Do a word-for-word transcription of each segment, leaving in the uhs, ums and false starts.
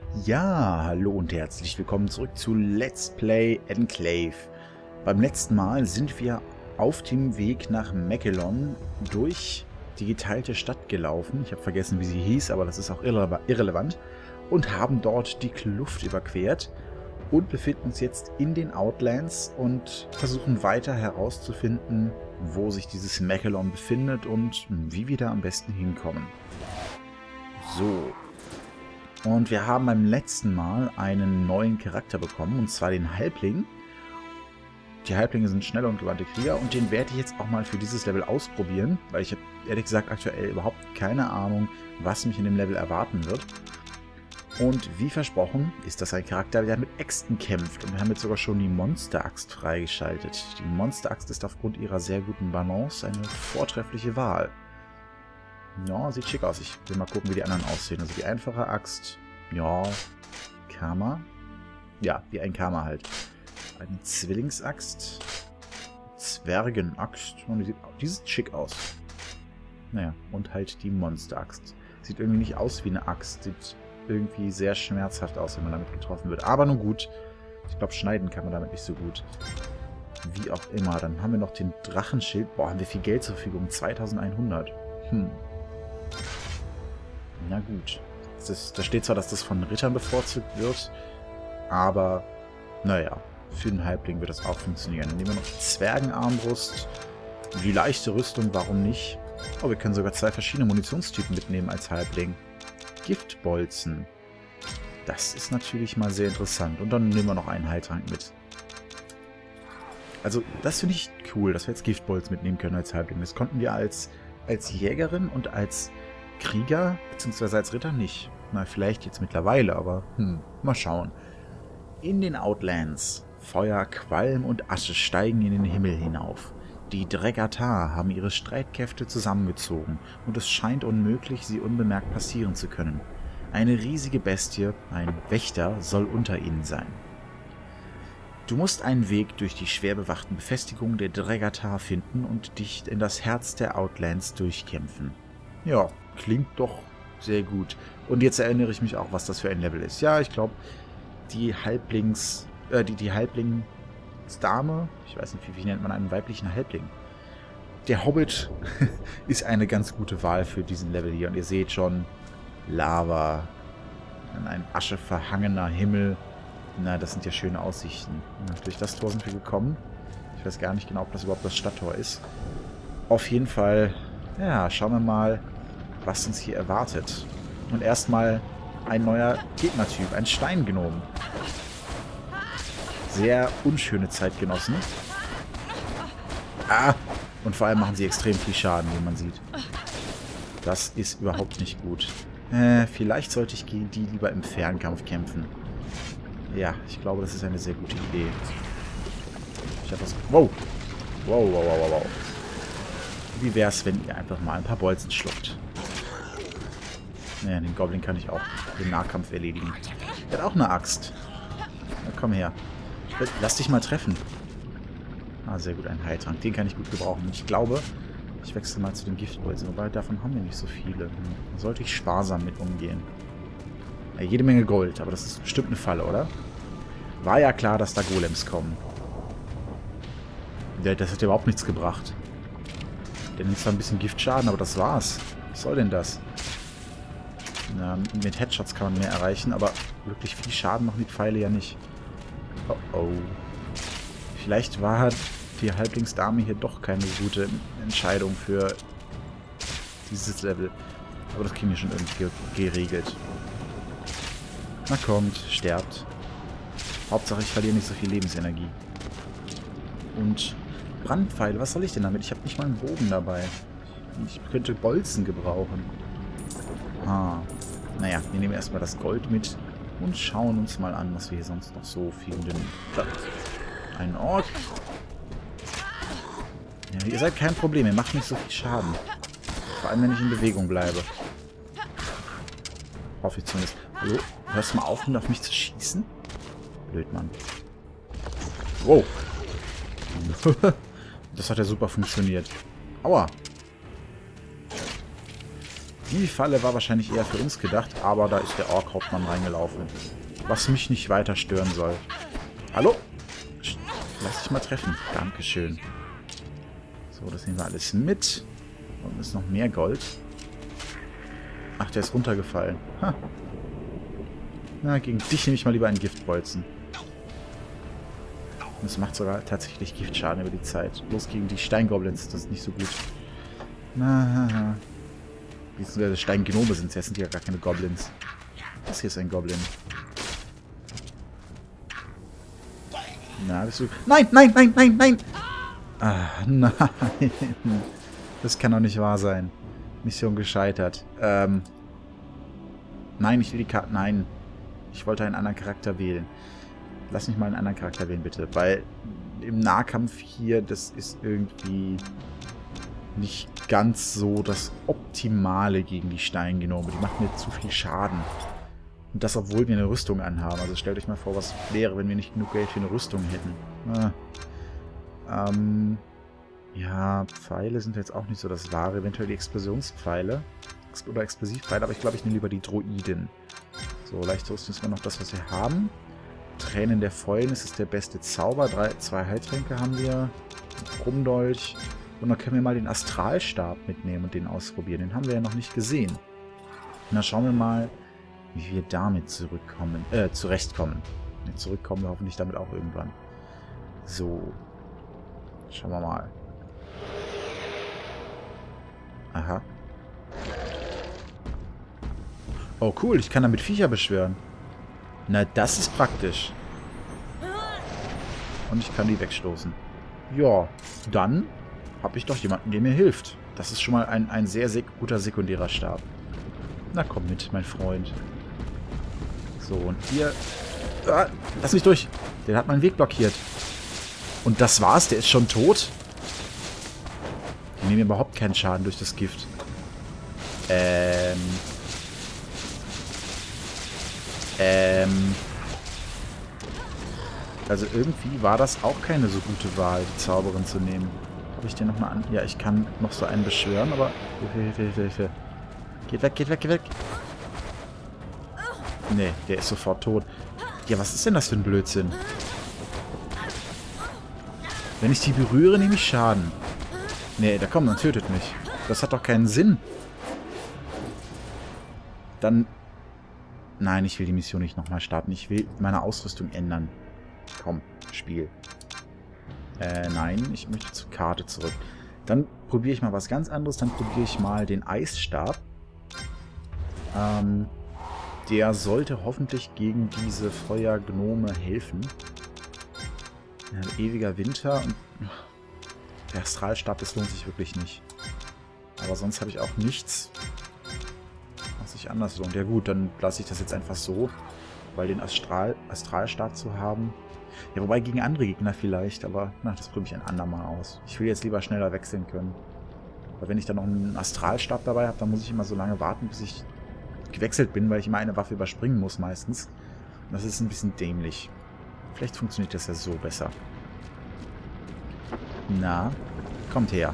Ja, hallo und herzlich willkommen zurück zu Let's Play Enclave. Beim letzten Mal sind wir auf dem Weg nach Mechelon durch die geteilte Stadt gelaufen. Ich habe vergessen, wie sie hieß, aber das ist auch irre irrelevant. Und haben dort die Kluft überquert und befinden uns jetzt in den Outlands und versuchen weiter herauszufinden, wo sich dieses Mechelon befindet und wie wir da am besten hinkommen. So. Und wir haben beim letzten Mal einen neuen Charakter bekommen, und zwar den Halbling. Die Halblinge sind schnelle und gewandte Krieger und den werde ich jetzt auch mal für dieses Level ausprobieren, weil ich habe ehrlich gesagt aktuell überhaupt keine Ahnung, was mich in dem Level erwarten wird. Und wie versprochen ist das ein Charakter, der mit Äxten kämpft, und wir haben jetzt sogar schon die Monster-Axt freigeschaltet. Die Monster-Axt ist aufgrund ihrer sehr guten Balance eine vortreffliche Wahl. Ja, sieht schick aus. Ich will mal gucken, wie die anderen aussehen. Also die einfache Axt, ja, Karma. Ja, wie ein Karma halt. Eine Zwillingsaxt. Zwergenaxt. Die sieht, die sieht schick aus. Naja, und halt die Monster-Axt. Sieht irgendwie nicht aus wie eine Axt. Sieht irgendwie sehr schmerzhaft aus, wenn man damit getroffen wird. Aber nun gut. Ich glaube, schneiden kann man damit nicht so gut. Wie auch immer. Dann haben wir noch den Drachenschild. Boah, haben wir viel Geld zur Verfügung. zweitausendeinhundert. Hm. Na gut. Das, da steht zwar, dass das von Rittern bevorzugt wird, aber naja, für den Halbling wird das auch funktionieren. Dann nehmen wir noch die Zwergenarmbrust, die leichte Rüstung, warum nicht? Oh, wir können sogar zwei verschiedene Munitionstypen mitnehmen als Halbling. Giftbolzen. Das ist natürlich mal sehr interessant. Und dann nehmen wir noch einen Heiltrank mit. Also, das finde ich cool, dass wir jetzt Giftbolzen mitnehmen können als Halbling. Das konnten wir als, als Jägerin und als Krieger, beziehungsweise als Ritter nicht. Na, vielleicht jetzt mittlerweile, aber hm, mal schauen. In den Outlands. Feuer, Qualm und Asche steigen in den Himmel hinauf. Die Dregatar haben ihre Streitkräfte zusammengezogen und es scheint unmöglich, sie unbemerkt passieren zu können. Eine riesige Bestie, ein Wächter, soll unter ihnen sein. Du musst einen Weg durch die schwer bewachten Befestigungen der Dregatar finden und dich in das Herz der Outlands durchkämpfen. Ja, klingt doch sehr gut. Und jetzt erinnere ich mich auch, was das für ein Level ist. Ja, ich glaube, die Halblings, äh, die, die Halblingsdame, ich weiß nicht, wie, wie nennt man einen weiblichen Halbling? Der Hobbit ist eine ganz gute Wahl für diesen Level hier. Und ihr seht schon, Lava, ein ascheverhangener Himmel. Na, das sind ja schöne Aussichten. Ja, durch das Tor sind wir gekommen. Ich weiß gar nicht genau, ob das überhaupt das Stadttor ist. Auf jeden Fall, ja, schauen wir mal, was uns hier erwartet. Und erstmal ein neuer Gegnertyp, ein Steingnom. Sehr unschöne Zeitgenossen. Ah! Und vor allem machen sie extrem viel Schaden, wie man sieht. Das ist überhaupt nicht gut. Äh, vielleicht sollte ich gegen die lieber im Fernkampf kämpfen. Ja, ich glaube, das ist eine sehr gute Idee. Ich habe was... Wow! Wow, wow, wow, wow. Wie wäre es, wenn ihr einfach mal ein paar Bolzen schluckt? Naja, den Goblin kann ich auch im Nahkampf erledigen. Der hat auch eine Axt. Na, komm her. Lass dich mal treffen. Ah, sehr gut, ein Heiltrank. Den kann ich gut gebrauchen. Ich glaube, ich wechsle mal zu den Giftbolzen. Wobei, davon haben wir nicht so viele. Hm. Da sollte ich sparsam mit umgehen. Ja, jede Menge Gold, aber das ist bestimmt eine Falle, oder? War ja klar, dass da Golems kommen. Ja, das hat ja überhaupt nichts gebracht. Der nimmt zwar ein bisschen Giftschaden, aber das war's. Was soll denn das? Na, mit Headshots kann man mehr erreichen, aber wirklich viel Schaden machen die Pfeile ja nicht. Oh oh. Vielleicht war die Halblingsdame hier doch keine gute Entscheidung für dieses Level. Aber das kriegen wir schon irgendwie geregelt. Na kommt, sterbt. Hauptsache ich verliere nicht so viel Lebensenergie. Und Brandpfeile, was soll ich denn damit? Ich habe nicht mal einen Bogen dabei. Ich könnte Bolzen gebrauchen. Ah. Naja, wir nehmen erstmal das Gold mit und schauen uns mal an, was wir hier sonst noch so finden. Ein Ork. Ja, ihr seid kein Problem, ihr macht nicht so viel Schaden. Vor allem, wenn ich in Bewegung bleibe. Hoffe ich zumindest. Hallo? Hörst du mal auf, auf mich zu schießen? Blöd, Mann. Wow. Das hat ja super funktioniert. Aua. Die Falle war wahrscheinlich eher für uns gedacht, aber da ist der Ork-Hauptmann reingelaufen. Was mich nicht weiter stören soll. Hallo? Lass dich mal treffen. Dankeschön. So, das nehmen wir alles mit. Und ist noch mehr Gold. Ach, der ist runtergefallen. Ha. Na, gegen dich nehme ich mal lieber einen Giftbolzen. Das macht sogar tatsächlich Giftschaden über die Zeit. Bloß gegen die Steingoblins, das ist nicht so gut. Na, beziehungsweise Steingenome sind es. Jetzt sind ja gar keine Goblins. Das hier ist ein Goblin. Na, bist du... Nein, nein, nein, nein, nein! Ah, nein. Das kann doch nicht wahr sein. Mission gescheitert. Ähm... Nein, ich will die Karte... Nein. Ich wollte einen anderen Charakter wählen. Lass mich mal einen anderen Charakter wählen, bitte. Weil im Nahkampf hier, das ist irgendwie nicht ganz so das Optimale gegen die Steingenome. Die machen mir zu viel Schaden. Und das, obwohl wir eine Rüstung anhaben. Also stellt euch mal vor, was wäre, wenn wir nicht genug Geld für eine Rüstung hätten. Ah. Ähm... Ja, Pfeile sind jetzt auch nicht so das Wahre. Eventuell die Explosionspfeile. Oder Explosivpfeile, aber ich glaube, ich nehme lieber die Droiden. So, leichte Rüstung ist immer noch das, was wir haben. Tränen der Fäulen, das ist der beste Zauber. Drei, zwei Heiltränke haben wir. Krummdolch. Und dann können wir mal den Astralstab mitnehmen und den ausprobieren. Den haben wir ja noch nicht gesehen. Und dann schauen wir mal, wie wir damit zurückkommen. Äh, zurechtkommen. Und zurückkommen wir hoffentlich damit auch irgendwann. So. Schauen wir mal. Aha. Oh cool, ich kann damit Viecher beschwören. Na, das ist praktisch. Und ich kann die wegstoßen. Ja, dann habe ich doch jemanden, der mir hilft. Das ist schon mal ein, ein sehr, sehr guter sekundärer Stab. Na komm mit, mein Freund. So, und hier... Ah, lass mich durch. Der hat meinen Weg blockiert. Und das war's, der ist schon tot? Die nehmen überhaupt keinen Schaden durch das Gift. Ähm... Ähm... Also irgendwie war das auch keine so gute Wahl, die Zauberin zu nehmen. Habe ich den nochmal an... Ja, ich kann noch so einen beschwören, aber... Hilfe, Hilfe, Hilfe, Hilfe. Geht weg, geht weg, geht weg. Nee, der ist sofort tot. Ja, was ist denn das für ein Blödsinn? Wenn ich die berühre, nehme ich Schaden. Nee, der kommt, dann tötet mich. Das hat doch keinen Sinn. Dann... Nein, ich will die Mission nicht nochmal starten. Ich will meine Ausrüstung ändern. Komm, Spiel. Äh, nein, ich möchte zur Karte zurück. Dann probiere ich mal was ganz anderes. Dann probiere ich mal den Eisstab. Ähm, der sollte hoffentlich gegen diese Feuergnome helfen. Ja, ewiger Winter. Und der Astralstab, das lohnt sich wirklich nicht. Aber sonst habe ich auch nichts, was sich anders lohnt. Ja gut, dann lasse ich das jetzt einfach so. Weil den Astral Astralstab zu haben... Ja, wobei gegen andere Gegner vielleicht, aber na, das probiere ich ein andermal aus. Ich will jetzt lieber schneller wechseln können. Weil wenn ich dann noch einen Astralstab dabei habe, dann muss ich immer so lange warten, bis ich gewechselt bin, weil ich immer eine Waffe überspringen muss meistens. Und das ist ein bisschen dämlich. Vielleicht funktioniert das ja so besser. Na, kommt her.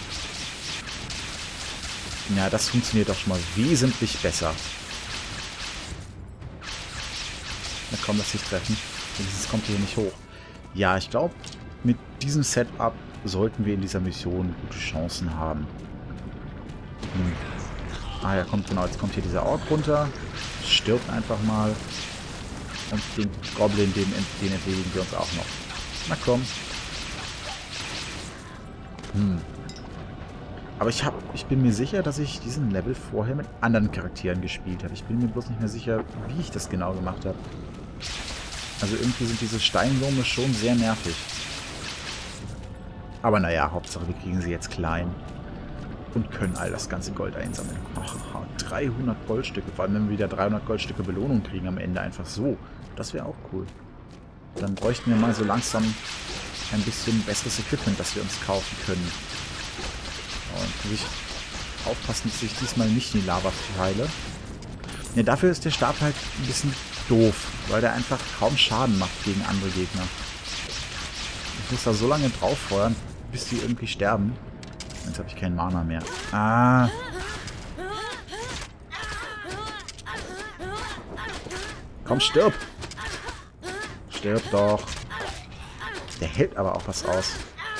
Ja, das funktioniert doch schon mal wesentlich besser. Na komm, lass dich treffen. Wenigstens kommt hier nicht hoch. Ja, ich glaube, mit diesem Setup sollten wir in dieser Mission gute Chancen haben. Hm. Ah ja, kommt genau. Jetzt kommt hier dieser Ork runter. Stirbt einfach mal. Und den Goblin, den, den entledigen wir uns auch noch. Na komm. Hm. Aber ich, hab, ich bin mir sicher, dass ich diesen Level vorher mit anderen Charakteren gespielt habe. Ich bin mir bloß nicht mehr sicher, wie ich das genau gemacht habe. Also irgendwie sind diese Steinwürmer schon sehr nervig. Aber naja, Hauptsache wir kriegen sie jetzt klein. Und können all das ganze Gold einsammeln. Ach, dreihundert Goldstücke. Vor allem, wenn wir wieder dreihundert Goldstücke Belohnung kriegen am Ende einfach so. Das wäre auch cool. Dann bräuchten wir mal so langsam ein bisschen besseres Equipment, das wir uns kaufen können. Und muss ich aufpassen, dass ich diesmal nicht in die Lava feile. Ne, dafür ist der Stab halt ein bisschen doof, weil der einfach kaum Schaden macht gegen andere Gegner. Ich muss da so lange drauf feuern, bis die irgendwie sterben. Jetzt habe ich keinen Mana mehr. Ah. Komm, stirb! Stirb doch. Der hält aber auch was aus.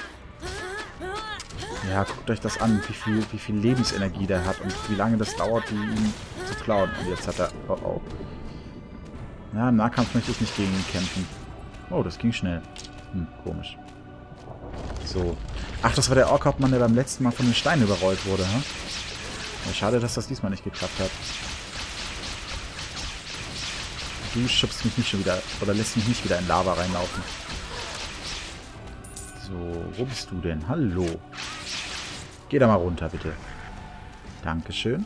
Ja, guckt euch das an, wie viel, wie viel Lebensenergie der hat und wie lange das dauert, die ihn zu klauen. Und jetzt hat er... Oh, oh. Ja, im Nahkampf möchte ich nicht gegen ihn kämpfen. Oh, das ging schnell. Hm, komisch. So. Ach, das war der Ork-Hauptmann, der beim letzten Mal von den Steinen überrollt wurde, hä? Ja, schade, dass das diesmal nicht geklappt hat. Du schubst mich nicht schon wieder... Oder lässt mich nicht wieder in Lava reinlaufen. So, wo bist du denn? Hallo. Geh da mal runter, bitte. Dankeschön.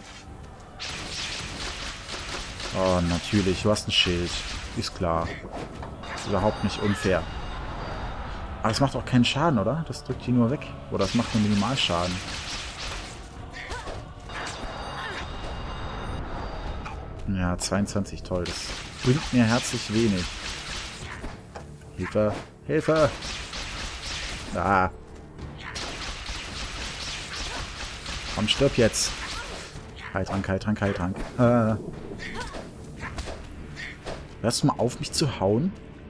Oh, natürlich. Du hast ein Schild. Ist klar. Ist überhaupt nicht unfair. Aber das macht auch keinen Schaden, oder? Das drückt die nur weg. Oder das macht nur Minimalschaden. Ja, zweiundzwanzig, toll. Das bringt mir herzlich wenig. Hilfe! Hilfe! Ah. Komm, stirb jetzt. Heiltrank, Heiltrank, Heiltrank. Äh. Hörst du mal auf, mich zu hauen?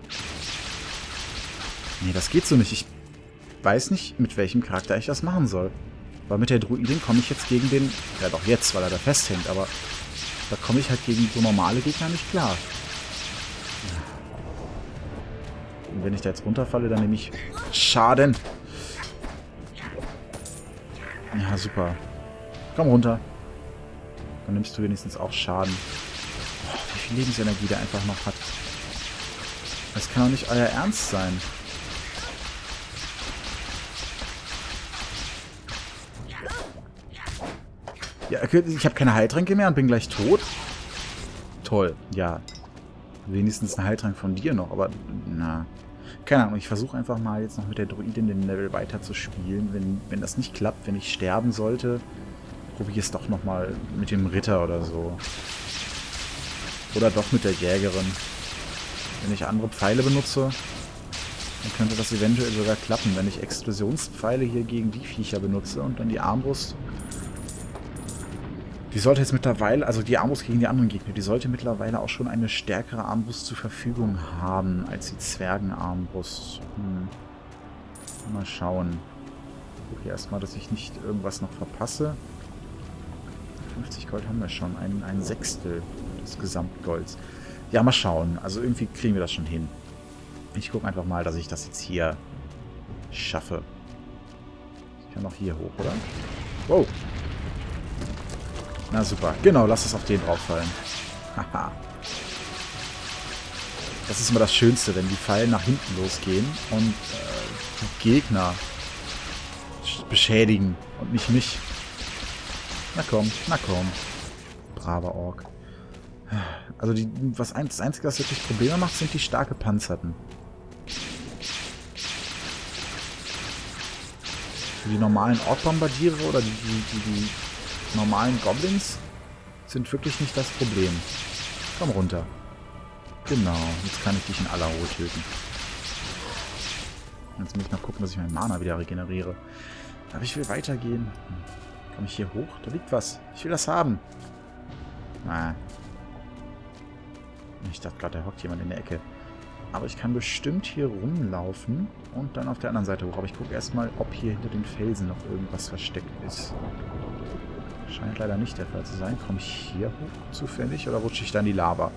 Nee, das geht so nicht. Ich weiß nicht, mit welchem Charakter ich das machen soll. Weil mit der Druidin komme ich jetzt gegen den... Ja, doch jetzt, weil er da festhängt, aber... Da komme ich halt gegen so normale Gegner nicht klar. Und wenn ich da jetzt runterfalle, dann nehme ich Schaden. Ja, super. Komm runter. Dann nimmst du wenigstens auch Schaden. Oh, wie viel Lebensenergie der einfach noch hat. Das kann doch nicht euer Ernst sein. Ja, ich habe keine Heiltränke mehr und bin gleich tot. Toll, ja. Wenigstens ein Heiltrank von dir noch, aber na. Keine Ahnung, ich versuche einfach mal jetzt noch mit der Druidin den Level weiter zu spielen. Wenn, wenn das nicht klappt, wenn ich sterben sollte, probiere es doch nochmal mit dem Ritter oder so. Oder doch mit der Jägerin. Wenn ich andere Pfeile benutze, dann könnte das eventuell sogar klappen, wenn ich Explosionspfeile hier gegen die Viecher benutze und dann die Armbrust. Die sollte jetzt mittlerweile, also die Armbrust gegen die anderen Gegner, die sollte mittlerweile auch schon eine stärkere Armbrust zur Verfügung haben als die Zwergenarmbrust. Hm. Mal schauen. Ich gucke erstmal, dass ich nicht irgendwas noch verpasse. fünfzig Gold haben wir schon, ein, ein Sechstel des Gesamtgolds. Ja, mal schauen. Also irgendwie kriegen wir das schon hin. Ich gucke einfach mal, dass ich das jetzt hier schaffe. Ich kann noch hier hoch, oder? Wow. Na super. Genau, lass es auf den drauf fallen. Haha. Das ist immer das Schönste, wenn die Pfeile nach hinten losgehen und äh, die Gegner beschädigen und nicht mich. Na komm, na komm. Braver Ork. Also die, was ein, das Einzige, was wirklich Probleme macht, sind die stark gepanzerten. Die normalen Ork-Bombardiere oder die, die, die, die normalen Goblins sind wirklich nicht das Problem. Komm runter. Genau, jetzt kann ich dich in aller Ruhe töten. Jetzt muss ich noch gucken, dass ich meinen Mana wieder regeneriere. Aber ich will weitergehen. Komme ich hier hoch? Da liegt was. Ich will das haben. Ah. Ich dachte gerade, da hockt jemand in der Ecke. Aber ich kann bestimmt hier rumlaufen und dann auf der anderen Seite hoch. Aber ich gucke erstmal, ob hier hinter den Felsen noch irgendwas versteckt ist. Scheint leider nicht der Fall zu sein. Komme ich hier hoch zufällig oder rutsche ich da in die Lava?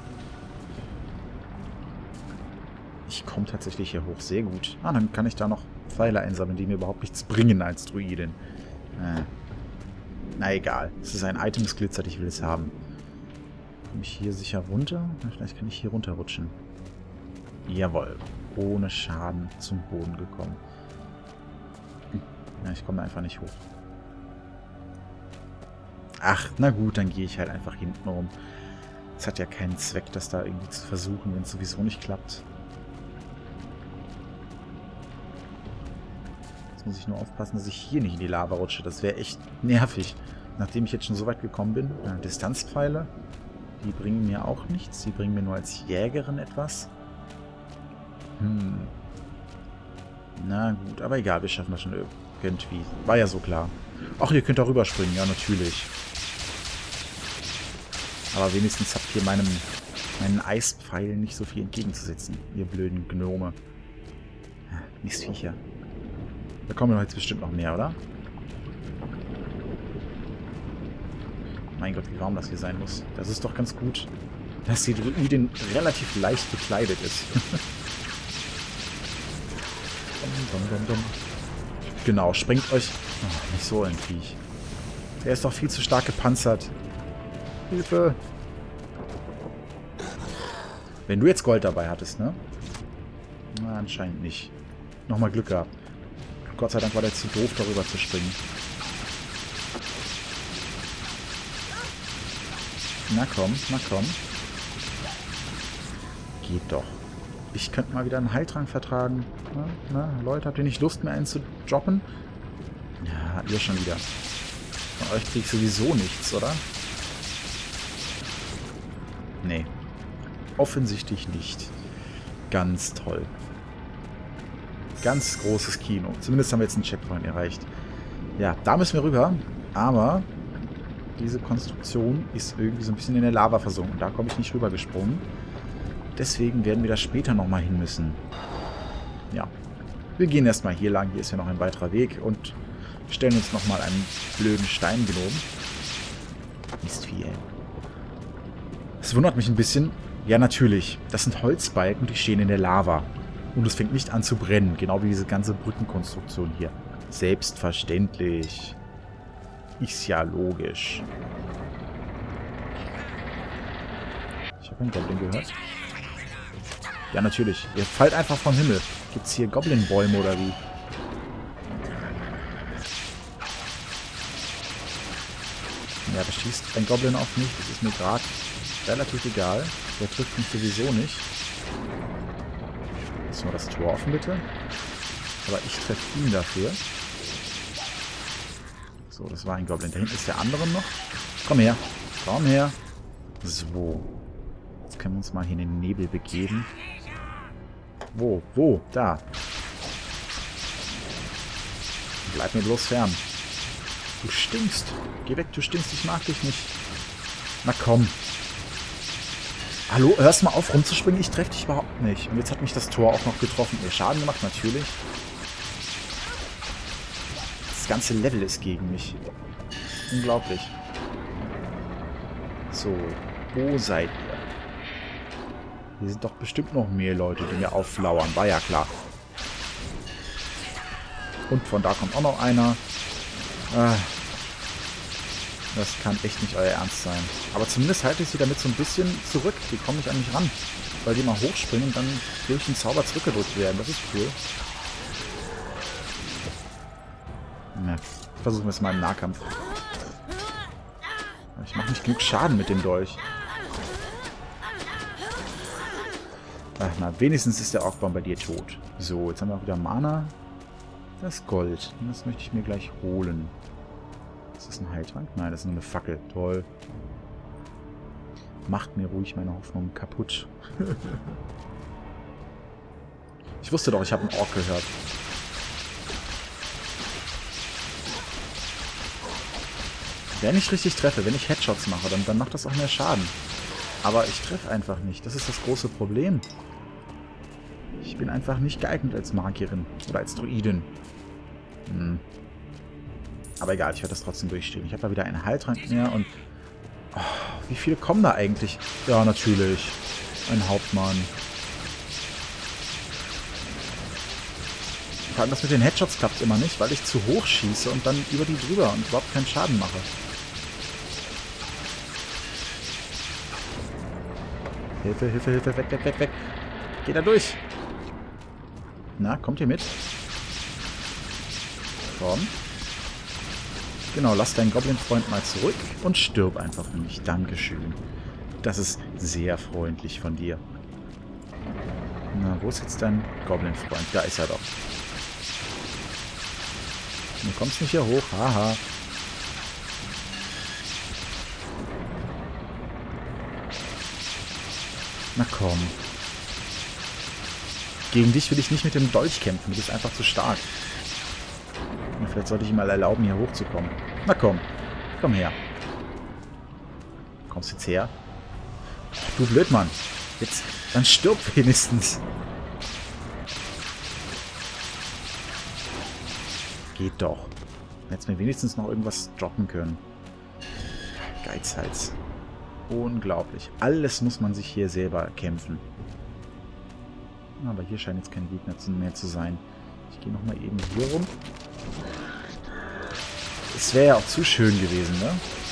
Ich komme tatsächlich hier hoch. Sehr gut. Ah, dann kann ich da noch Pfeile einsammeln, die mir überhaupt nichts bringen als Druidin. Äh. Na egal. Es ist ein Item, das glitzert. Ich will es haben. Komme ich hier sicher runter? Vielleicht kann ich hier runterrutschen. Jawohl. Ohne Schaden zum Boden gekommen. Hm. Ja, ich komme einfach nicht hoch. Ach, na gut, dann gehe ich halt einfach hinten rum. Es hat ja keinen Zweck, das da irgendwie zu versuchen, wenn es sowieso nicht klappt. Jetzt muss ich nur aufpassen, dass ich hier nicht in die Lava rutsche. Das wäre echt nervig. Nachdem ich jetzt schon so weit gekommen bin. Äh, Distanzpfeile. Die bringen mir auch nichts. Die bringen mir nur als Jägerin etwas. Hm. Na gut, aber egal, wir schaffen das schon irgendwie. War ja so klar. Ach, ihr könnt da rüberspringen, ja natürlich. Aber wenigstens habt ihr meinem meinen Eispfeilen nicht so viel entgegenzusetzen, ihr blöden Gnome. Mistviecher. Da kommen doch jetzt bestimmt noch mehr, oder? Mein Gott, wie warm das hier sein muss. Das ist doch ganz gut, dass die Druidin relativ leicht bekleidet ist. dum, dum, dum. Genau, sprengt euch... Oh, nicht so ein Viech. Der ist doch viel zu stark gepanzert. Hilfe! Wenn du jetzt Gold dabei hattest, ne? Na, anscheinend nicht. Nochmal Glück gehabt. Gott sei Dank war der zu doof, darüber zu springen. Na komm, na komm. Geht doch. Ich könnte mal wieder einen Heiltrank vertragen. Na, na, Leute, habt ihr nicht Lust mehr einen zu droppen? Ja, ihr schon wieder. Von euch kriege ich sowieso nichts, oder? Nee. Offensichtlich nicht. Ganz toll. Ganz großes Kino. Zumindest haben wir jetzt einen Checkpoint erreicht. Ja, da müssen wir rüber. Aber diese Konstruktion ist irgendwie so ein bisschen in der Lava versunken. Da komme ich nicht rüber gesprungen. Deswegen werden wir da später nochmal hin müssen. Ja. Wir gehen erstmal hier lang. Hier ist ja noch ein weiterer Weg. Und stellen uns nochmal einen blöden Steingnom. Mistvieh, ey. Das wundert mich ein bisschen. Ja, natürlich. Das sind Holzbalken, die stehen in der Lava. Und es fängt nicht an zu brennen. Genau wie diese ganze Brückenkonstruktion hier. Selbstverständlich. Ist ja logisch. Ich habe einen Goblin gehört. Ja, natürlich. Ihr fallt einfach vom Himmel. Gibt's hier Goblin-Bäume oder wie? Ja, da schießt ein Goblin auf mich. Das ist mir gerade relativ egal. Der trifft mich sowieso nicht. Ist nur das Tor offen, bitte. Aber ich treffe ihn dafür. So, das war ein Goblin. Da hinten ist der andere noch. Komm her. Komm her. So. Jetzt können wir uns mal hier in den Nebel begeben. Wo? Wo? Da. Bleib mir bloß fern. Du stinkst. Geh weg, du stinkst. Ich mag dich nicht. Na komm. Hallo, hörst mal auf rumzuspringen? Ich treffe dich überhaupt nicht. Und jetzt hat mich das Tor auch noch getroffen. Mir Schaden gemacht, natürlich. Das ganze Level ist gegen mich. Unglaublich. So, wo seid ihr? Hier sind doch bestimmt noch mehr Leute, die mir aufflauern. War ja klar. Und von da kommt auch noch einer. Ah, das kann echt nicht euer Ernst sein. Aber zumindest halte ich sie damit so ein bisschen zurück. Die kommen nicht an mich ran. Weil die mal hochspringen und dann durch den Zauber zurückgedrückt werden. Das ist cool. Ja, versuchen wir es mal im Nahkampf. Ich mache nicht genug Schaden mit dem Dolch. Ach, na, wenigstens ist der Orkbaum bei dir tot. So, jetzt haben wir auch wieder Mana. Das Gold. Das möchte ich mir gleich holen. Ist das ein Heiltrank? Nein, das ist nur eine Fackel. Toll. Macht mir ruhig meine Hoffnung kaputt. Ich wusste doch, ich habe einen Ork gehört. Wenn ich richtig treffe, wenn ich Headshots mache, dann, dann macht das auch mehr Schaden. Aber ich treffe einfach nicht. Das ist das große Problem. Ich bin einfach nicht geeignet als Magierin. Oder als Druidin. Hm. Aber egal, ich werde das trotzdem durchstehen. Ich habe da wieder einen Heiltrank mehr und... Oh, wie viele kommen da eigentlich? Ja, natürlich. Ein Hauptmann. Vor allem das mit den Headshots klappt immer nicht, weil ich zu hoch schieße und dann über die drüber und überhaupt keinen Schaden mache. Hilfe, Hilfe, Hilfe, weg, weg, weg, weg. Geht da durch. Na, kommt ihr mit? Komm. Genau, lass deinen Goblin-Freund mal zurück und stirb einfach für mich. Dankeschön. Das ist sehr freundlich von dir. Na, wo ist jetzt dein Goblin-Freund? Da ist er doch. Du kommst nicht hier hoch. Haha. Na komm. Gegen dich will ich nicht mit dem Dolch kämpfen. Du bist einfach zu stark. Na, vielleicht sollte ich ihm mal erlauben, hier hochzukommen. Na komm. Komm her. Kommst jetzt her? Du Blödmann. Jetzt, dann stirb wenigstens. Geht doch. Hättest mir wenigstens noch irgendwas droppen können. Geizhals. Unglaublich. Alles muss man sich hier selber kämpfen. Aber hier scheint jetzt kein Gegner mehr zu sein. Ich gehe nochmal eben hier rum. Es wäre ja auch zu schön gewesen, ne?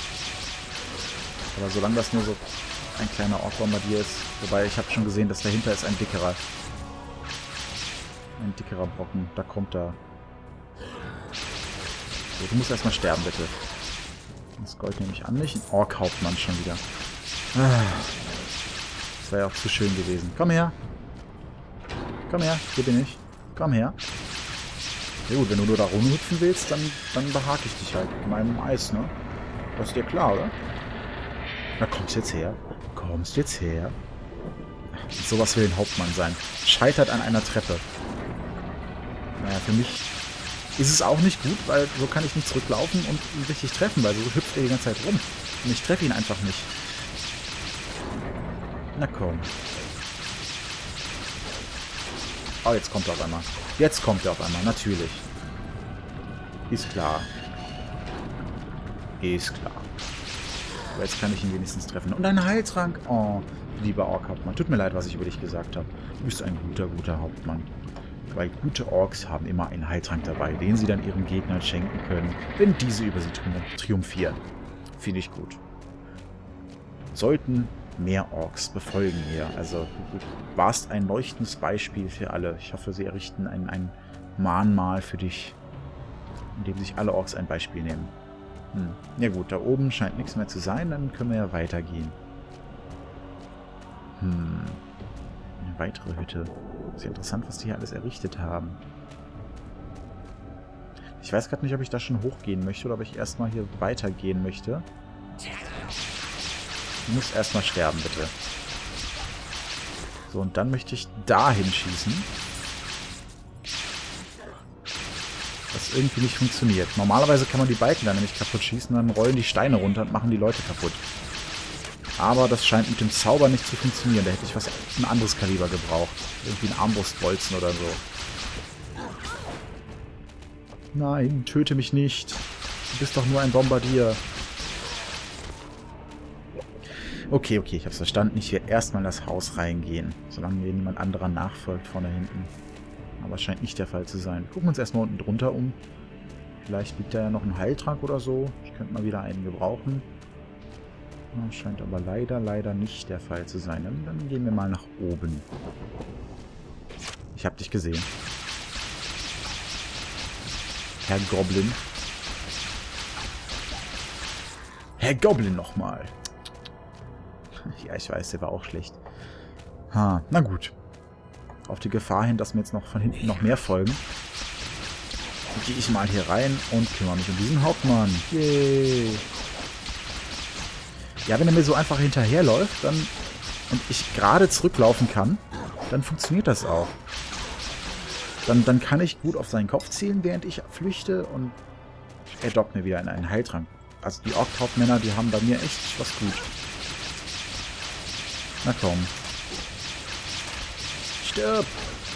Aber solange das nur so ein kleiner Ork-Bombardier ist. Wobei, ich habe schon gesehen, dass dahinter ist ein dickerer. Ein dickerer Brocken. Da kommt er. So, du musst erstmal sterben, bitte. Das Gold nehme ich an nicht. Ein Ork-Hauptmann schon wieder. Das wäre ja auch zu schön gewesen. Komm her. Komm her. Hier bin ich. Komm her. Ja gut, wenn du nur da rumhüpfen willst, dann, dann behag ich dich halt in meinem Eis, ne? Das ist dir klar, oder? Na, kommst jetzt her. Kommst jetzt her. Sowas will ein Hauptmann sein. Scheitert an einer Treppe. Naja, für mich ist es auch nicht gut, weil so kann ich nicht zurücklaufen und ihn richtig treffen, weil so hüpft er die ganze Zeit rum. Und ich treffe ihn einfach nicht. Na komm. Oh, jetzt kommt er auf einmal. Jetzt kommt er auf einmal, natürlich. Ist klar. Ist klar. Aber jetzt kann ich ihn wenigstens treffen. Und ein Heiltrank. Oh, lieber Ork-Hauptmann. Tut mir leid, was ich über dich gesagt habe. Du bist ein guter, guter Hauptmann. Weil gute Orks haben immer einen Heiltrank dabei, den sie dann ihren Gegnern schenken können, wenn diese über sie triumphieren. Finde ich gut. Sollten mehr Orks befolgen hier. Also du warst ein leuchtendes Beispiel für alle. Ich hoffe, sie errichten ein, ein Mahnmal für dich, in dem sich alle Orks ein Beispiel nehmen. Hm. Ja gut, da oben scheint nichts mehr zu sein, dann können wir ja weitergehen. Hm. Eine weitere Hütte. Sehr interessant, was die hier alles errichtet haben. Ich weiß gerade nicht, ob ich da schon hochgehen möchte oder ob ich erstmal hier weitergehen möchte. Du musst erstmal sterben, bitte. So, und dann möchte ich dahin schießen. Was irgendwie nicht funktioniert. Normalerweise kann man die Balken dann nämlich kaputt schießen, dann rollen die Steine runter und machen die Leute kaputt. Aber das scheint mit dem Zauber nicht zu funktionieren. Da hätte ich was ein anderes Kaliber gebraucht. Irgendwie ein Armbrustbolzen oder so. Nein, töte mich nicht. Du bist doch nur ein Bombardier. Okay, okay, ich hab's verstanden. Ich werde erstmal in das Haus reingehen. Solange mir niemand anderer nachfolgt von da hinten. Aber es scheint nicht der Fall zu sein. Wir gucken uns erstmal unten drunter um. Vielleicht liegt da ja noch ein Heiltrank oder so. Ich könnte mal wieder einen gebrauchen. Scheint aber leider, leider nicht der Fall zu sein. Dann, dann gehen wir mal nach oben. Ich habe dich gesehen. Herr Goblin. Herr Goblin nochmal. Ja, ich weiß, der war auch schlecht. Ha, na gut. Auf die Gefahr hin, dass mir jetzt noch von hinten noch mehr folgen, gehe ich mal hier rein und kümmere mich um diesen Hauptmann. Yay. Ja, wenn er mir so einfach hinterherläuft, dann und ich gerade zurücklaufen kann, dann funktioniert das auch. Dann, dann kann ich gut auf seinen Kopf zielen, während ich flüchte, und er dockt mir wieder in einen Heiltrank. Also die Ork-Hauptmänner, die haben bei mir echt was gut. Na komm. Stirb!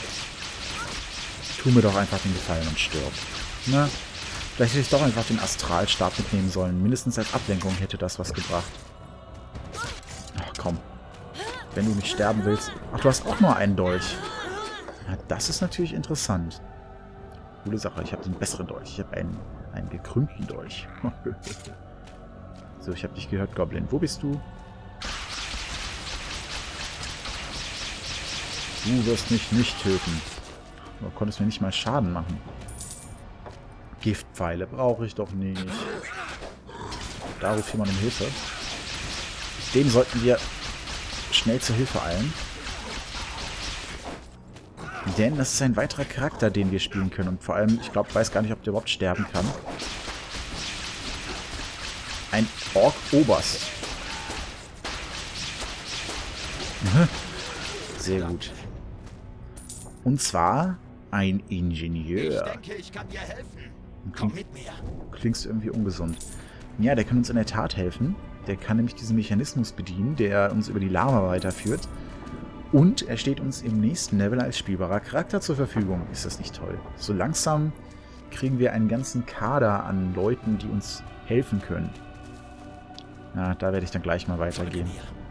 Tu mir doch einfach den Gefallen und stirb. Na, vielleicht hätte ich doch einfach den Astralstab mitnehmen sollen. Mindestens als Ablenkung hätte das was gebracht. Ach komm. Wenn du nicht sterben willst... Ach, du hast auch nur einen Dolch. Na, das ist natürlich interessant. Coole Sache. Ich habe den besseren Dolch. Ich habe einen, einen gekrümmten Dolch. So, ich habe dich gehört, Goblin. Wo bist du? Du wirst mich nicht töten. Du konntest mir nicht mal Schaden machen. Giftpfeile brauche ich doch nicht. Da ruft jemand um Hilfe. Dem sollten wir schnell zur Hilfe eilen. Denn das ist ein weiterer Charakter, den wir spielen können. Und vor allem, ich glaube, weiß gar nicht, ob der überhaupt sterben kann. Ein Ork-Oberst. Sehr gut. Und zwar ein Ingenieur. Ich denke, ich kann dir helfen. Komm mit mir. Klingst irgendwie ungesund. Ja, der kann uns in der Tat helfen. Der kann nämlich diesen Mechanismus bedienen, der uns über die Lava weiterführt. Und er steht uns im nächsten Level als spielbarer Charakter zur Verfügung. Ist das nicht toll? So langsam kriegen wir einen ganzen Kader an Leuten, die uns helfen können. Ja, da werde ich dann gleich mal weitergehen.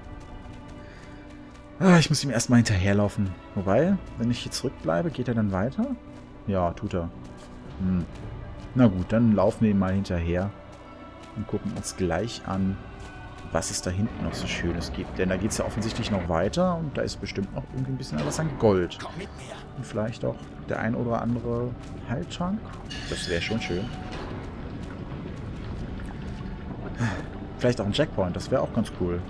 Ah, ich muss ihm erstmal hinterherlaufen. Wobei, wenn ich hier zurückbleibe, geht er dann weiter? Ja, tut er. Hm. Na gut, dann laufen wir ihm mal hinterher und gucken uns gleich an, was es da hinten noch so Schönes gibt. Denn da geht es ja offensichtlich noch weiter und da ist bestimmt noch irgendwie ein bisschen was an Gold. Und vielleicht auch der ein oder andere Heiltrank. Das wäre schon schön. Vielleicht auch ein Checkpoint, das wäre auch ganz cool.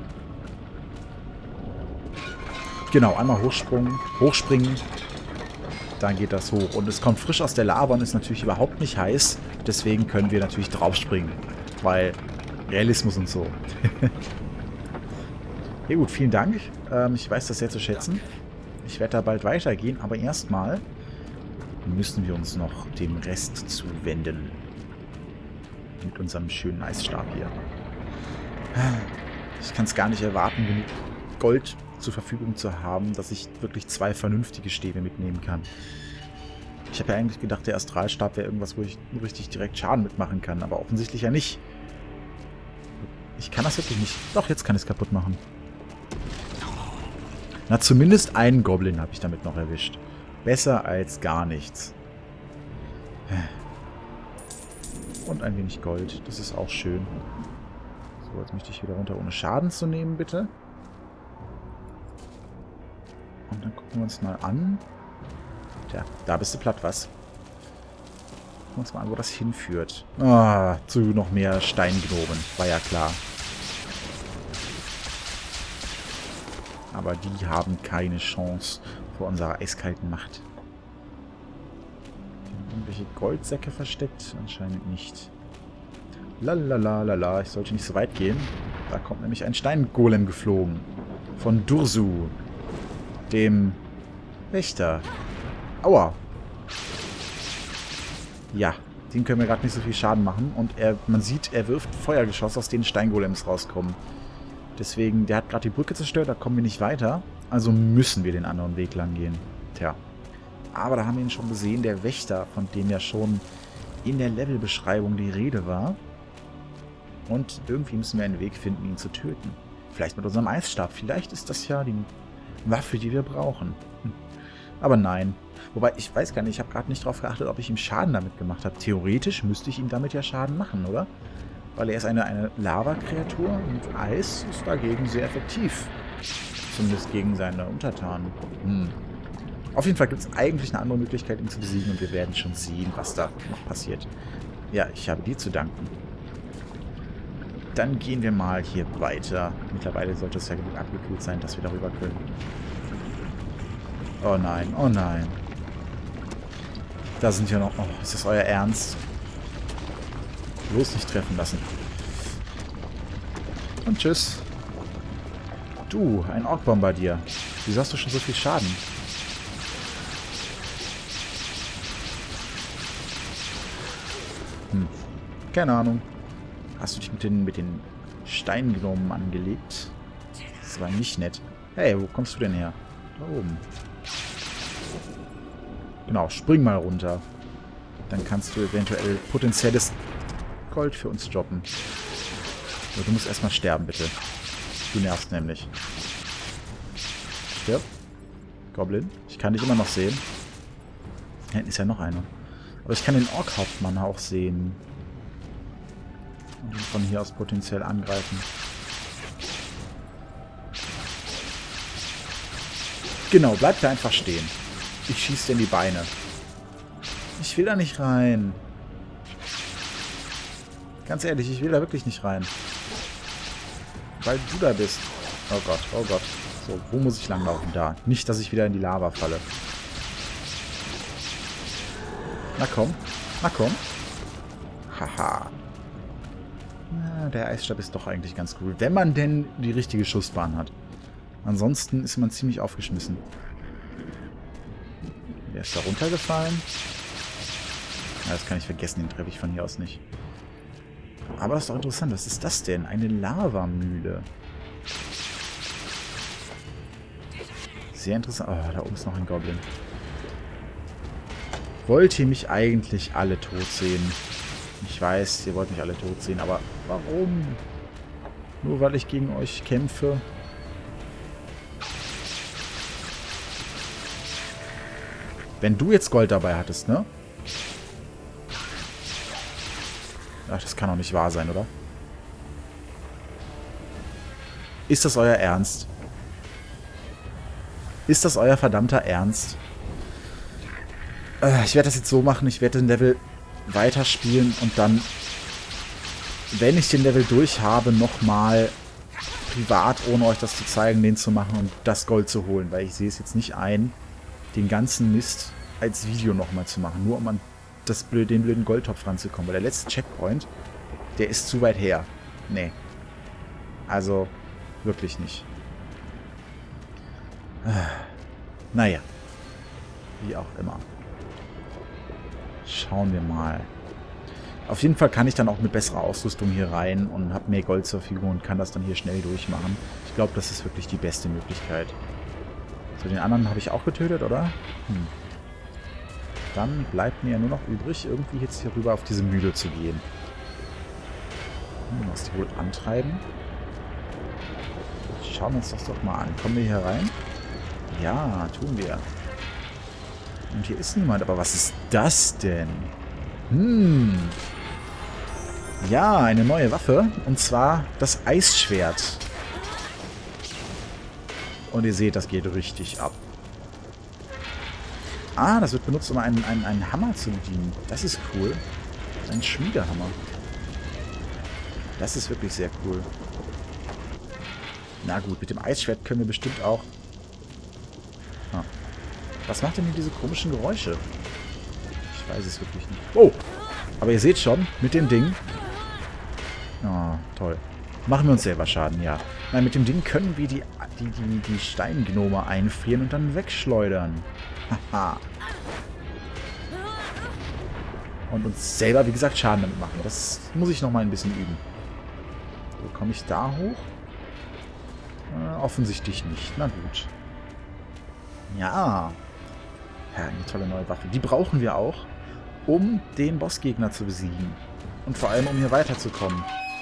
Genau, einmal hochspringen, hochspringen, dann geht das hoch. Und es kommt frisch aus der Lava und ist natürlich überhaupt nicht heiß. Deswegen können wir natürlich draufspringen, weil Realismus und so. Ja gut, vielen Dank. Ähm, ich weiß das sehr zu schätzen. Ich werde da bald weitergehen, aber erstmal müssen wir uns noch dem Rest zuwenden. Mit unserem schönen Eisstab hier. Ich kann es gar nicht erwarten, genug Gold zur Verfügung zu haben, dass ich wirklich zwei vernünftige Stäbe mitnehmen kann. Ich habe ja eigentlich gedacht, der Astralstab wäre irgendwas, wo ich richtig direkt Schaden mitmachen kann, aber offensichtlich ja nicht. Ich kann das wirklich nicht. Doch, jetzt kann ich es kaputt machen. Na, zumindest einen Goblin habe ich damit noch erwischt. Besser als gar nichts. Und ein wenig Gold. Das ist auch schön. So, jetzt möchte ich wieder runter, ohne Schaden zu nehmen, bitte. Und dann gucken wir uns mal an. Tja, da bist du platt, was? Gucken wir uns mal an, wo das hinführt. Ah, zu noch mehr Steingnomen. War ja klar. Aber die haben keine Chance vor unserer eiskalten Macht. Haben irgendwelche Goldsäcke versteckt? Anscheinend nicht. Lalalala, ich sollte nicht so weit gehen. Da kommt nämlich ein Steingolem geflogen. Von Durzu, dem Wächter. Aua. Ja, dem können wir gerade nicht so viel Schaden machen. Und er, man sieht, er wirft Feuergeschosse, aus denen Steingolems rauskommen. Deswegen, der hat gerade die Brücke zerstört, da kommen wir nicht weiter. Also müssen wir den anderen Weg lang gehen. Tja. Aber da haben wir ihn schon gesehen, der Wächter, von dem ja schon in der Levelbeschreibung die Rede war. Und irgendwie müssen wir einen Weg finden, ihn zu töten. Vielleicht mit unserem Eisstab. Vielleicht ist das ja die Waffe, die wir brauchen. Hm. Aber nein. Wobei, ich weiß gar nicht, ich habe gerade nicht darauf geachtet, ob ich ihm Schaden damit gemacht habe. Theoretisch müsste ich ihm damit ja Schaden machen, oder? Weil er ist eine, eine Lava-Kreatur und Eis ist dagegen sehr effektiv. Zumindest gegen seine Untertanen. Hm. Auf jeden Fall gibt es eigentlich eine andere Möglichkeit, ihn zu besiegen und wir werden schon sehen, was da noch passiert. Ja, ich habe dir zu danken. Dann gehen wir mal hier weiter. Mittlerweile sollte es ja genug abgekühlt sein, dass wir darüber können. Oh nein, oh nein. Da sind ja noch... Oh, ist das euer Ernst? Bloß nicht treffen lassen. Und tschüss. Du, ein Ork-Bombardier. Wieso hast du schon so viel Schaden? Hm. Keine Ahnung. Hast du dich mit den, mit den Steingnomen angelegt? Das war nicht nett. Hey, wo kommst du denn her? Da oben. Genau, spring mal runter. Dann kannst du eventuell potenzielles Gold für uns droppen. So, du musst erstmal sterben, bitte. Du nervst nämlich. Stirb. Goblin. Ich kann dich immer noch sehen. Da hinten ist ja noch einer. Aber ich kann den Ork-Hauptmann auch sehen. Und ihn von hier aus potenziell angreifen. Genau, bleib da einfach stehen. Ich schieße dir in die Beine. Ich will da nicht rein. Ganz ehrlich, ich will da wirklich nicht rein. Weil du da bist. Oh Gott, oh Gott. So, wo muss ich langlaufen? Da. Nicht, dass ich wieder in die Lava falle. Na komm. Na komm. Haha. Na, der Eisstab ist doch eigentlich ganz cool. Wenn man denn die richtige Schussbahn hat. Ansonsten ist man ziemlich aufgeschmissen. Der ist da runtergefallen. Ja, das kann ich vergessen. Den treffe ich von hier aus nicht. Aber das ist doch interessant. Was ist das denn? Eine Lavamühle. Sehr interessant. Oh, da oben ist noch ein Goblin. Wollt ihr mich eigentlich alle tot sehen? Ich weiß, ihr wollt mich alle tot sehen, aber warum? Nur weil ich gegen euch kämpfe? Wenn du jetzt Gold dabei hattest, ne? Ach, das kann doch nicht wahr sein, oder? Ist das euer Ernst? Ist das euer verdammter Ernst? Äh, ich werde das jetzt so machen, ich werde den Level weiterspielen und dann, wenn ich den Level durch habe, nochmal privat, ohne euch das zu zeigen, den zu machen und das Gold zu holen. Weil ich sehe es jetzt nicht ein, den ganzen Mist als Video nochmal zu machen. Nur um an das blöde, den blöden Goldtopf ranzukommen. Weil der letzte Checkpoint, der ist zu weit her. Nee. Also, wirklich nicht. Naja. Wie auch immer. Schauen wir mal. Auf jeden Fall kann ich dann auch mit besserer Ausrüstung hier rein und habe mehr Gold zur Verfügung und kann das dann hier schnell durchmachen. Ich glaube, das ist wirklich die beste Möglichkeit. So, den anderen habe ich auch getötet, oder? Hm. Dann bleibt mir ja nur noch übrig, irgendwie jetzt hier rüber auf diese Mühle zu gehen. Hm, was die wohl antreiben? Schauen wir uns das doch mal an. Kommen wir hier rein? Ja, tun wir. Und hier ist niemand. Aber was ist das denn? Hm. Ja, eine neue Waffe. Und zwar das Eisschwert. Und ihr seht, das geht richtig ab. Ah, das wird benutzt, um einen, einen, einen Hammer zu bedienen. Das ist cool. Ein Schmiedehammer. Das ist wirklich sehr cool. Na gut, mit dem Eisschwert können wir bestimmt auch... Ah. Was macht denn hier diese komischen Geräusche? Ich weiß es wirklich nicht. Oh! Aber ihr seht schon, mit dem Ding... Oh, toll. Machen wir uns selber Schaden, ja. Nein, mit dem Ding können wir die, die, die, die Steingnome einfrieren und dann wegschleudern. Haha. Und uns selber, wie gesagt, Schaden damit machen. Das muss ich noch mal ein bisschen üben. So, komme ich da hoch? Äh, offensichtlich nicht. Na gut. Ja. Ja, eine tolle neue Waffe. Die brauchen wir auch, um den Bossgegner zu besiegen. Und vor allem, um hier weiterzukommen.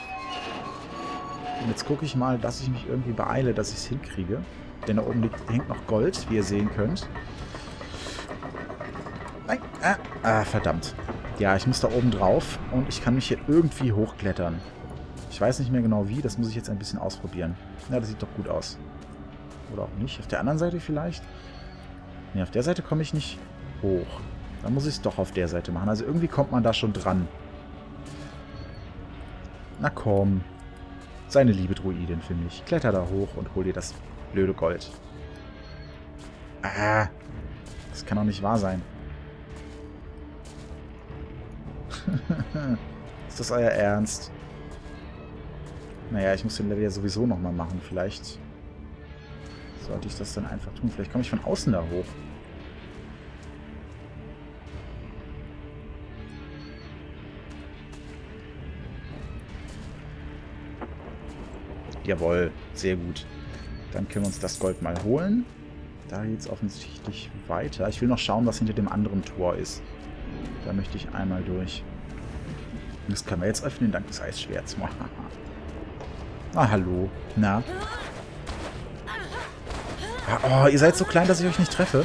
Und jetzt gucke ich mal, dass ich mich irgendwie beeile, dass ich es hinkriege. Denn da oben liegt, hängt noch Gold, wie ihr sehen könnt. Nein. Ah, ah, verdammt. Ja, ich muss da oben drauf und ich kann mich hier irgendwie hochklettern. Ich weiß nicht mehr genau wie, das muss ich jetzt ein bisschen ausprobieren. Ja, das sieht doch gut aus. Oder auch nicht. Auf der anderen Seite vielleicht? Ne, auf der Seite komme ich nicht hoch. Dann muss ich es doch auf der Seite machen. Also irgendwie kommt man da schon dran. Na komm. Sei eine liebe Druidin für mich. Kletter da hoch und hol dir das blöde Gold. Ah. Das kann doch nicht wahr sein. Ist das euer Ernst? Naja, ich muss den Level ja sowieso nochmal machen. Vielleicht sollte ich das dann einfach tun. Vielleicht komme ich von außen da hoch. Jawohl, sehr gut. Dann können wir uns das Gold mal holen. Da geht es offensichtlich weiter. Ich will noch schauen, was hinter dem anderen Tor ist. Da möchte ich einmal durch. Das können wir jetzt öffnen, dank des Eisschwerts. Ah, hallo. Na? Oh, ihr seid so klein, dass ich euch nicht treffe.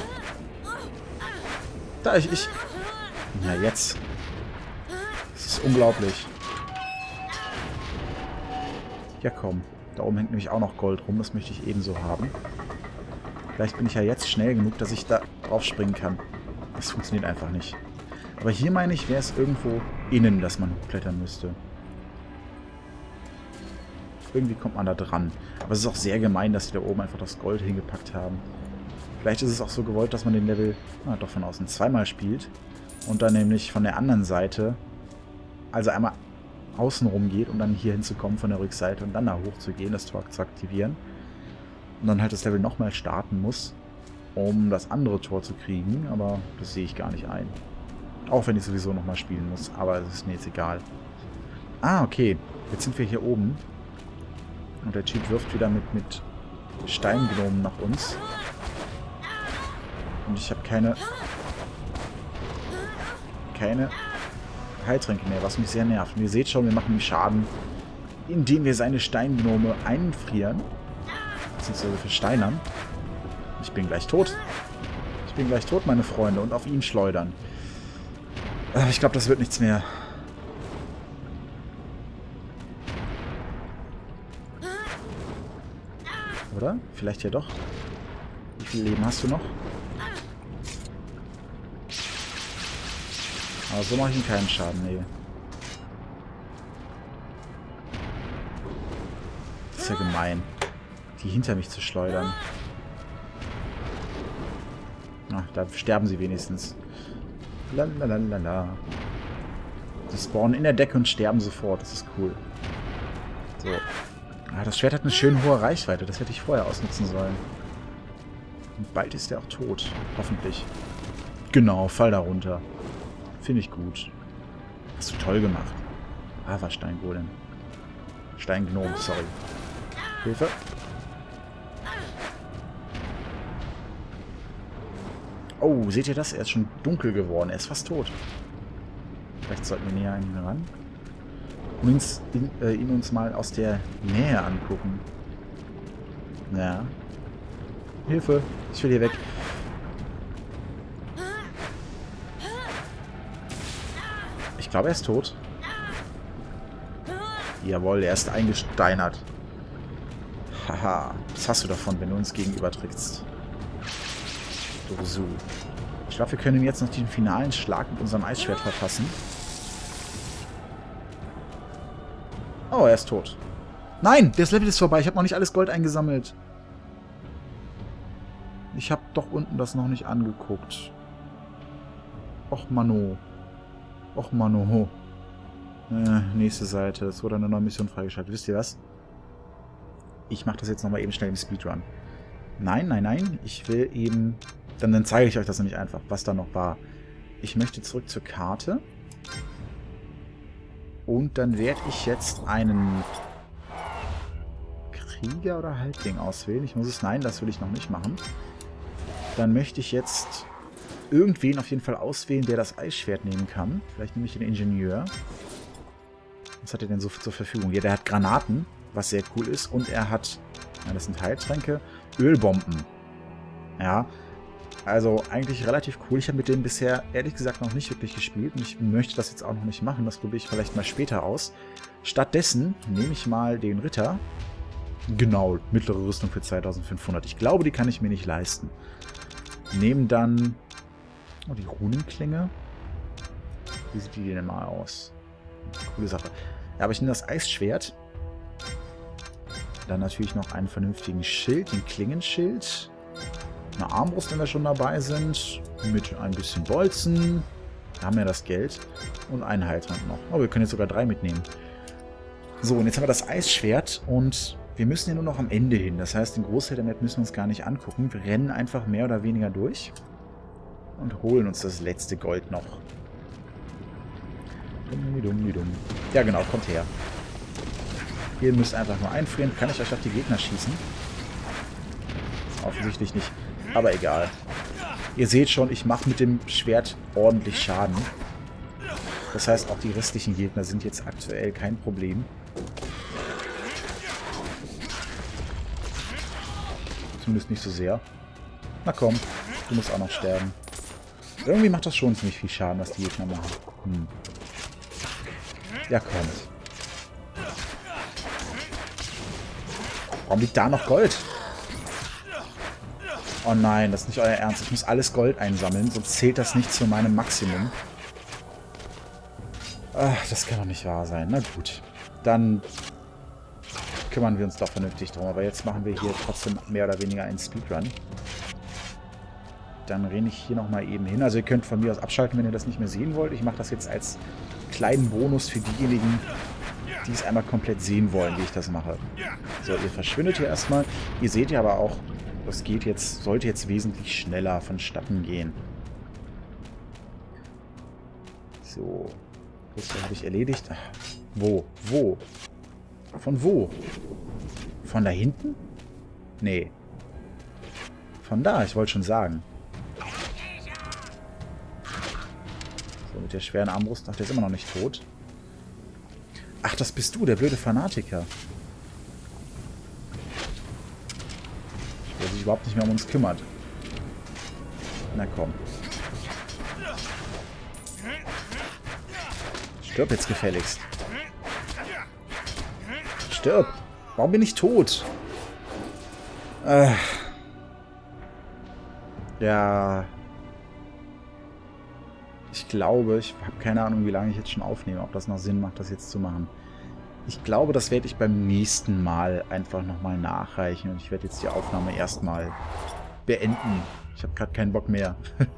Da, ich... ich Na, jetzt. Das ist unglaublich. Ja, komm. Da oben hängt nämlich auch noch Gold rum. Das möchte ich ebenso haben. Vielleicht bin ich ja jetzt schnell genug, dass ich da drauf springen kann. Das funktioniert einfach nicht. Aber hier meine ich, wäre es irgendwo innen, dass man hochklettern müsste. Irgendwie kommt man da dran. Aber es ist auch sehr gemein, dass sie da oben einfach das Gold hingepackt haben. Vielleicht ist es auch so gewollt, dass man den Level na, doch von außen zweimal spielt. Und dann nämlich von der anderen Seite, also einmal außenrum geht, um dann hier hinzukommen von der Rückseite und dann da hoch zu gehen, das Tor zu aktivieren. Und dann halt das Level nochmal starten muss, um das andere Tor zu kriegen. Aber das sehe ich gar nicht ein. Auch wenn ich sowieso nochmal spielen muss. Aber es ist mir jetzt egal. Ah, okay. Jetzt sind wir hier oben. Und der Typ wirft wieder mit, mit Steingnomen nach uns. Und ich habe keine... keine Heiltränke mehr, was mich sehr nervt. Und ihr seht schon, wir machen ihm Schaden, indem wir seine Steingnome einfrieren. Beziehungsweise versteinern. Ich bin gleich tot. Ich bin gleich tot, meine Freunde. Und auf ihn schleudern. Ich glaube, das wird nichts mehr. Oder? Vielleicht ja doch. Wie viel Leben hast du noch? Aber so mache ich ihm keinen Schaden, nee. Das ist ja gemein. Die hinter mich zu schleudern. Ach, da sterben sie wenigstens. Lalalala. Die spawnen in der Decke und sterben sofort. Das ist cool. So. Ah, das Schwert hat eine schön hohe Reichweite. Das hätte ich vorher ausnutzen sollen. Und bald ist er auch tot. Hoffentlich. Genau, fall da runter. Finde ich gut. Hast du toll gemacht. Ah, war Steingolem. Steingnom, sorry. Hilfe. Oh, seht ihr das? Er ist schon dunkel geworden. Er ist fast tot. Vielleicht sollten wir näher an ihn ran. Und uns, ihn, äh, ihn uns mal aus der Nähe angucken. Ja. Hilfe. Ich will hier weg. Ich glaube, er ist tot. Jawohl, er ist eingesteinert. Haha. Was hast du davon, wenn du uns gegenüber trittst? So. Ich glaube, wir können ihm jetzt noch den finalen Schlag mit unserem Eisschwert verpassen. Oh, er ist tot. Nein, das Level ist vorbei. Ich habe noch nicht alles Gold eingesammelt. Ich habe doch unten das noch nicht angeguckt. Och, Mano. Och, Mano. Äh, nächste Seite. Es wurde eine neue Mission freigeschaltet. Wisst ihr was? Ich mache das jetzt nochmal eben schnell im Speedrun. Nein, nein, nein. Ich will eben... Dann, dann zeige ich euch das nämlich einfach, was da noch war. Ich möchte zurück zur Karte. Und dann werde ich jetzt einen Krieger oder Halbling auswählen. Ich muss es... Nein, das will ich noch nicht machen. Dann möchte ich jetzt irgendwen auf jeden Fall auswählen, der das Eisschwert nehmen kann. Vielleicht nehme ich den Ingenieur. Was hat er denn so zur Verfügung? Ja, der hat Granaten, was sehr cool ist. Und er hat... Ja, das sind Heiltränke. Ölbomben. Ja, also eigentlich relativ cool. Ich habe mit denen bisher ehrlich gesagt noch nicht wirklich gespielt. Und ich möchte das jetzt auch noch nicht machen. Das probiere ich vielleicht mal später aus. Stattdessen nehme ich mal den Ritter. Genau, mittlere Rüstung für zweitausendfünfhundert. Ich glaube, die kann ich mir nicht leisten. Nehmen dann... Oh, die Runenklinge. Wie sieht die denn mal aus? Coole Sache. Ja, aber ich nehme das Eisschwert. Dann natürlich noch einen vernünftigen Schild, den Klingenschild. Eine Armbrust, wenn wir schon dabei sind. Mit ein bisschen Bolzen. Da haben wir das Geld. Und einen Heiltrank noch. Oh, wir können jetzt sogar drei mitnehmen. So, und jetzt haben wir das Eisschwert. Und wir müssen ja nur noch am Ende hin. Das heißt, den Großteil der Map müssen wir uns gar nicht angucken. Wir rennen einfach mehr oder weniger durch. Und holen uns das letzte Gold noch. Ja, genau, kommt her. Ihr müsst einfach nur einfrieren. Kann ich euch auf die Gegner schießen? Offensichtlich nicht. Aber egal. Ihr seht schon, ich mache mit dem Schwert ordentlich Schaden. Das heißt, auch die restlichen Gegner sind jetzt aktuell kein Problem. Zumindest nicht so sehr. Na komm, du musst auch noch sterben. Irgendwie macht das schon ziemlich viel Schaden, was die Gegner machen. Hm. Ja, kommt. Warum liegt da noch Gold? Oh nein, das ist nicht euer Ernst. Ich muss alles Gold einsammeln, sonst zählt das nicht zu meinem Maximum. Ach, das kann doch nicht wahr sein. Na gut. Dann kümmern wir uns doch vernünftig drum. Aber jetzt machen wir hier trotzdem mehr oder weniger einen Speedrun. Dann renne ich hier nochmal eben hin. Also ihr könnt von mir aus abschalten, wenn ihr das nicht mehr sehen wollt. Ich mache das jetzt als kleinen Bonus für diejenigen, die es einmal komplett sehen wollen, wie ich das mache. So, ihr verschwindet hier erstmal. Ihr seht ja aber auch, das geht jetzt, sollte jetzt wesentlich schneller vonstatten gehen. So. Das habe ich erledigt. Ach, Wo? Wo? Von wo? Von da hinten? Nee. Von da, ich wollte schon sagen. So, mit der schweren Armbrust. Ach, der ist immer noch nicht tot. Ach, das bist du, der blöde Fanatiker. Der sich überhaupt nicht mehr um uns kümmert. Na komm. Stirb jetzt gefälligst. Stirb. Warum bin ich tot? Äh. Ja. Ich glaube, ich habe keine Ahnung, wie lange ich jetzt schon aufnehme, ob das noch Sinn macht, das jetzt zu machen. Ich glaube, das werde ich beim nächsten Mal einfach nochmal nachreichen und ich werde jetzt die Aufnahme erstmal beenden. Ich habe gerade keinen Bock mehr.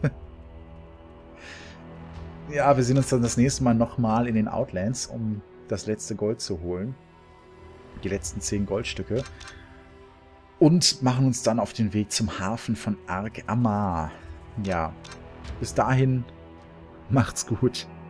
Ja, wir sehen uns dann das nächste Mal nochmal in den Outlands, um das letzte Gold zu holen. Die letzten zehn Goldstücke. Und machen uns dann auf den Weg zum Hafen von Ark Ammar. Ja, bis dahin, macht's gut.